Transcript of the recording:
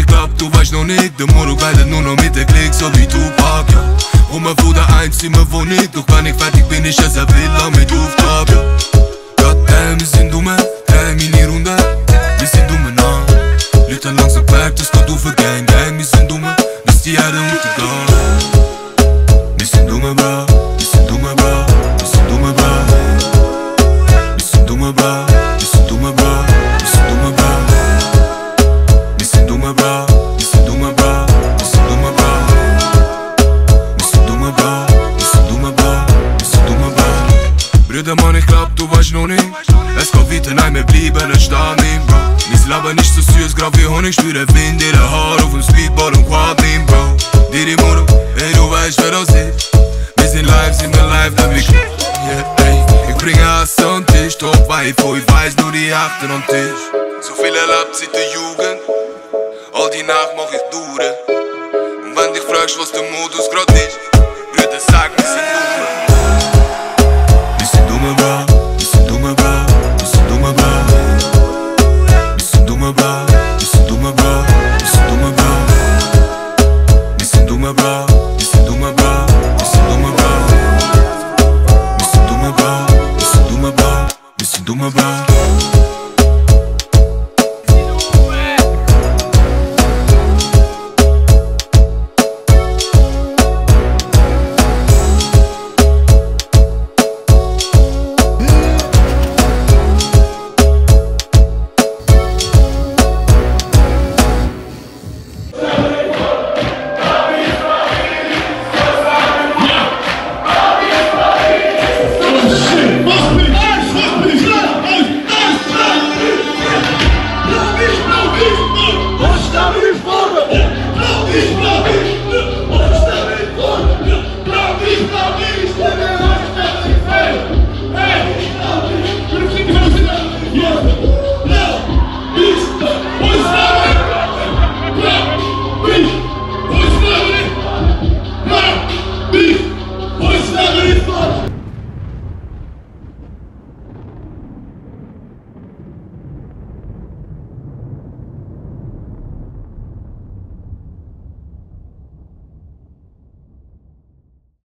nicht klappt, du weißt noch nicht. Der Moruk weidet nur noch mit der Klick, so wie Tupac, ja. Rummer von der Einzimmer, wo nicht. Doch wenn ich fertig bin, ist es eine Villa mit Rooftop, ja. Goddamn, wir sind dumme, 3 Mini-Runde. Wir sind dumme, nah. Leute haben langsam gemerkt, es geht auf eine Gang, Gang. Wir sind dumme, bis die Erde untergeht. Wir sind dumme, bro. Wir sind dumme, bro. Wir sind dumme, bro. Wir sind dumme, bro. Wir sind dumme, bro. Wir sind dumme, bro. Wir sind dumme, bro. Wir sind dumme, bro. Wir sind dumme, bro. Wir sind dumme, bro. Wir sind dumme, bro. Wir sind dumme, bro. Brüder, Mann, ich glaub, du weißt noch nicht. Es geht weiter, nein, wir bleiben nicht stehen, bro. Mein Leben nicht so süß, grad wie Honig, spüre Wind in den Haar auf dem Speedball und Quad nehmen, bro. Didi, Moruk, ey, du weißt, wer das ist. Wir sind live, dann wir klar. Yeah, ey, ich bringe Hasse an den Tisch, Top Vibe, wo ich weiß, nur die Achten am Tisch. So viel erlebt seit der Jugend, all die Nacht mach ich durch. Und wenn dich fragst, was der Modus grad ist, Brüder, sag, wir sind dumme. Wir sind dumme, bro.